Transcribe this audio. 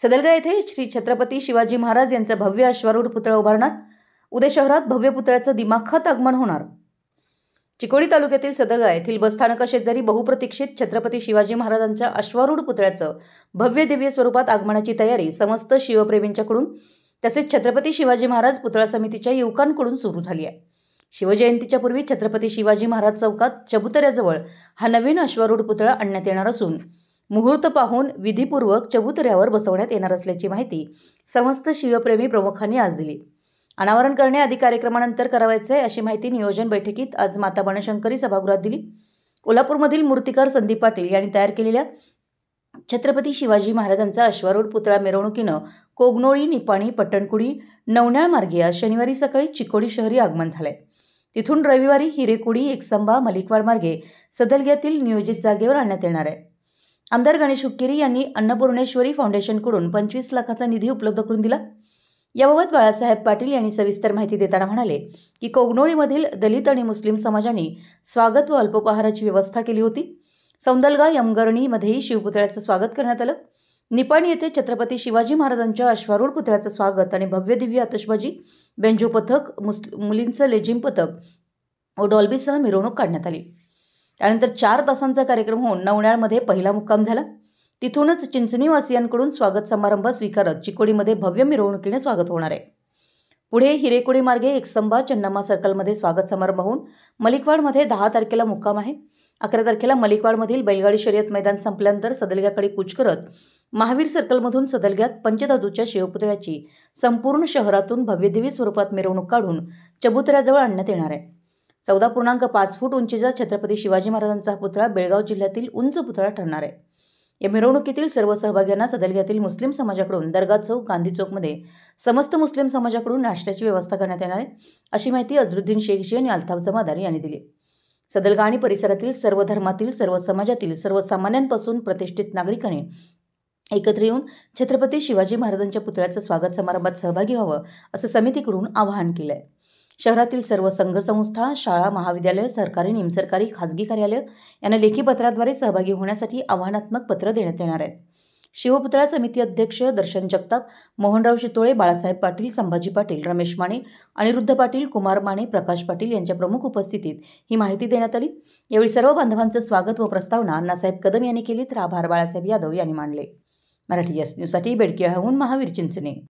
सदलगा येथे श्री छत्रपती शिवाजी महाराज यांचा भव्य अश्वारूढ पुतळा उभारणार। उद्या शहरात भव्य पुतळ्याचं दिमाखात आगमन होणार। चिकोडी तालुक्यातील सदलगा येथील बसस्थानकाशेजारी बहुप्रतीक्षित छत्रपती शिवाजी महाराजांच्या अश्वारूढ पुतळ्याचं भव्य दिव्य स्वरूपात आगमनाची तयारी समस्त शिवप्रेमींच्याकडून तसेच छत्रपती शिवाजी महाराज पुतळा समितीच्या युवकांकडून सुरू झाली आहे। शिवजयंतीच्या पूर्वी छत्रपती शिवाजी महाराज चौकात चबुतऱ्याजवळ हा नवीन अश्वारूढ पुतळा आणण्यात येणार असून मुहूर्त पाहून विधीपूर्वक चबुतऱ्यावर बसवण्यात येणार असल्याची माहिती समस्त शिवप्रेमी प्रमुखांनी आज दिली। अनावरण करणे आदी कार्यक्रमानंतर करावायचे अशी माहिती नियोजन बैठकीत आज माता बनशंकरी सभागृहात दिली। कोल्हापूरमधील मूर्तिकार संदीप पाटील यांनी तयार केलेल्या छत्रपती शिवाजी महाराजांचा अश्वारूढ पुतळा मिरवणुकीनं कोगनोळी, निपाणी, पट्टणकुडी, नवनाळ मार्गे आज शनिवारी सकाळी चिकोडी शहरी आगमन झालंय। तिथून रविवारी हिरेकुडी, एकसंबा, मलिकवाड मार्गे सदलग्यातील नियोजित जागेवर आणण्यात येणार आहे। आमदार गणेश हुक्केरी यांनी अन्नपूर्णेश्वरी फाउंडेशनकडून 25 लाखाचा निधी उपलब्ध करून दिला। याबाबत बाळासाहेब पाटील यांनी सविस्तर माहिती देताना म्हणाले की कोगनोळीमधील दलित आणि मुस्लिम समाजांनी स्वागत व अल्पोपहाराची व्यवस्था केली होती। सौंदलगा यमगर्णीमध्येही शिवपुतळ्याचं स्वागत करण्यात आलं। निपाणी येथे छत्रपती शिवाजी महाराजांच्या अश्वारूढ पुतळ्याचं स्वागत आणि भव्य दिव्य आतषबाजी, बेंजो पथक, मुलींचं लेझिम पथक व डॉल्बीसह मिरवणूक काढण्यात आली। त्यानंतर 4 तासांचा कार्यक्रम होऊन नवनाळमध्ये पहिला मुक्काम झाला। तिथूनच चिंचणीवासियांकडून स्वागत समारंभ स्वीकारत चिकोडीमध्ये भव्य मिरवणुकीने स्वागत होणार आहे। पुढे हिरेकुडी मार्गे एकसंबा, चन्नम्मा सर्कलमध्ये स्वागत समारंभ होऊन मलिकवाडमध्ये 10 तारखेला मुक्काम आहे। 11 तारखेला मलिकवाडमधील बैलगाडी शर्यत मैदान संपल्यानंतर सदलग्याकडे कूच करत महावीर सर्कलमधून सदलग्यात पंचधातूच्या शिवपुतळ्याची संपूर्ण शहरातून भव्यदिव्य स्वरूपात मिरवणूक काढून चबुतऱ्याजवळ आणण्यात येणार आहे। 14.5 फूट उंचीचा छत्रपती शिवाजी महाराजांचा पुतळा बेळगाव जिल्ह्यातील उंच पुतळा ठरणार आहे। या मिरवणुकीतील सर्व सहभाग्यांना सदलग्यातील मुस्लिम समाजाकडून दरगाह चौक, गांधी चौकमध्ये समस्त मुस्लिम समाजाकडून नाश्त्याची व्यवस्था करण्यात येणार आहे, अशी माहिती अझरुद्दीन शेखजी आणि अल्ताफ जमादार यांनी दिली। सदलगा आणि परिसरातील सर्व धर्मातील, सर्व समाजातील, सर्वसामान्यांपासून प्रतिष्ठित नागरिकांनी एकत्र येऊन छत्रपती शिवाजी महाराजांच्या पुतळ्याचं स्वागत समारंभात सहभागी व्हावं असं समितीकडून आवाहन केलंय। शहरातील सर्व संघ संस्था, शाळा, महाविद्यालय, सरकारी, निमसरकारी, खाजगी कार्यालय यांना लेखी पत्राद्वारे सहभागी होण्यासाठी आव्हानात्मक पत्र देण्यात येणार आहेत। शिवपुतळा समिती अध्यक्ष दर्शन जगताप, मोहनराव शितोळे, बाळासाहेब पाटील, संभाजी पाटील, रमेश माने, अनिरुद्ध पाटील, कुमार माने, प्रकाश पाटील यांच्या प्रमुख उपस्थितीत ही माहिती देण्यात आली। यावेळी सर्व बांधवांचं स्वागत व प्रस्तावना अण्णासाहेब कदम यांनी केली तर आभार बाळासाहेब यादव यांनी मानले। मराठी एस न्यूजसाठी बेडकियाहून महावीर चिंचणे।